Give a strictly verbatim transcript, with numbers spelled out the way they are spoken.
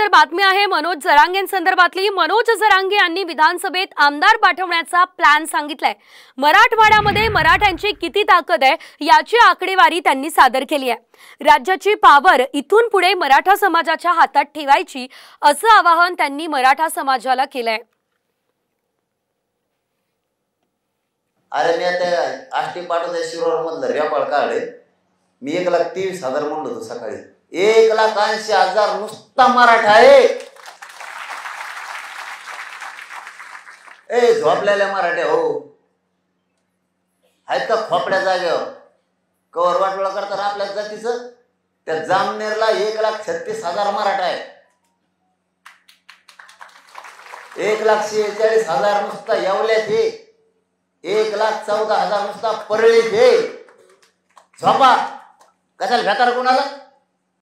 तर बातमी आहे मनोज जरांगेंसंदर्भातली। मनोज जरांगे यांनी विधानसभेत आमदार पाठवण्याचा प्लॅन सांगितलाय। मराठवाड्यामध्ये मराठ्यांची किती ताकद आहे याची आकडेवारी त्यांनी सादर केली आहे। राज्याची पावर इथून पुढे मराठा समाजाच्या हातात ठेवायची असं आवाहन त्यांनी मराठा समाजाला केलंय। अरे मी आता आष्टी पाठवते शिरोर मधलं रेकॉर्ड काढले। मी एक लाख तेवीस हजार म्हणलो होतो सकाळी। एक लाख ऐंशी हजार नुसता मराठा आहे। ए झोपलेल्या मराठ्या हो आहेत का खोपड्या जागेवर कवर वाटोळा करतात आपल्या जातीचं। त्या जामनेरला एक लाख छत्तीस हजार मराठा आहे। एक लाख शेहेचाळीस हजार नुसता येवल्यात हे। एक लाख चौदा हजार नुसता परळीत हे। झोपा कशाला भेकार कोणाला।